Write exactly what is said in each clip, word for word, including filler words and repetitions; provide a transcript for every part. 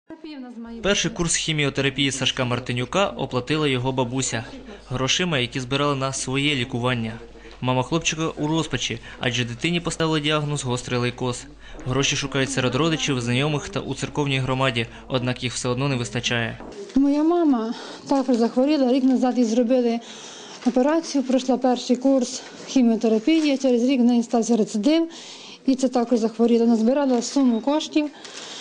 Перший курс хіміотерапії Сашка Мартинюка оплатила його бабуся грошима, які збирали на своє лікування. Мама хлопчика у розпачі, адже дитині поставили діагноз гострий лейкоз. Гроші шукають серед родичів, знайомих та у церковній громаді, однак їх все одно не вистачає. Моя мама також захворіла, рік назад їй зробили операцію, пройшла перший курс хіміотерапії, через рік в неї стався рецидив, і це також захворіла. Назбирала суму коштів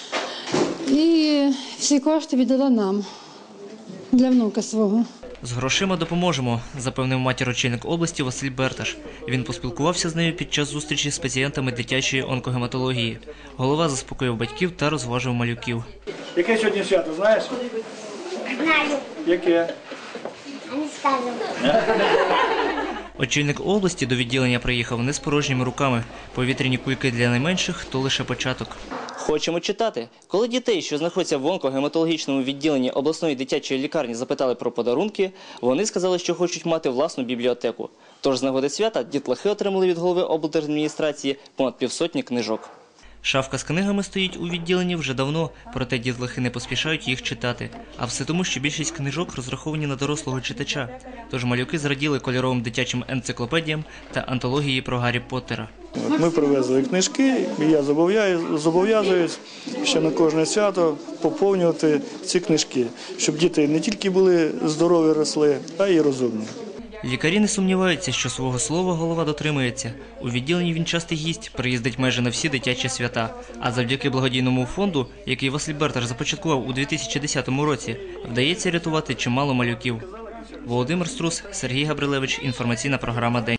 і всі кошти віддала нам, для внука свого. З грошима допоможемо, запевнив матір очільник області Василь Берташ. Він поспілкувався з нею під час зустрічі з пацієнтами дитячої онкогематології. Голова заспокоїв батьків та розважив малюків. Яке сьогодні свято, знаєш? Знаю. Яке? А не скажу. Очільник області до відділення приїхав не з порожніми руками. Повітряні кульки для найменших – то лише початок. Хочемо читати. Коли дітей, що знаходяться в онкогематологічному відділенні обласної дитячої лікарні, запитали про подарунки, вони сказали, що хочуть мати власну бібліотеку. Тож з нагоди свята дітлахи отримали від голови облдержадміністрації понад півсотні книжок. Шафка з книгами стоїть у відділенні вже давно, проте дітлахи не поспішають їх читати. А все тому, що більшість книжок розраховані на дорослого читача. Тож малюки зраділи кольоровим дитячим енциклопедіям та антології про Гаррі Поттера. Ми привезли книжки, і я зобов'язуюсь ще на кожне свято поповнювати ці книжки, щоб діти не тільки були здорові, росли, а й розумні. Лікарі не сумніваються, що свого слова голова дотримується. У відділенні він частий гість, приїздить майже на всі дитячі свята. А завдяки благодійному фонду, який Василь Берташ започаткував у дві тисячі десятому році, вдається рятувати чимало малюків. Володимир Струс, Сергій Габрилевич, інформаційна програма «День».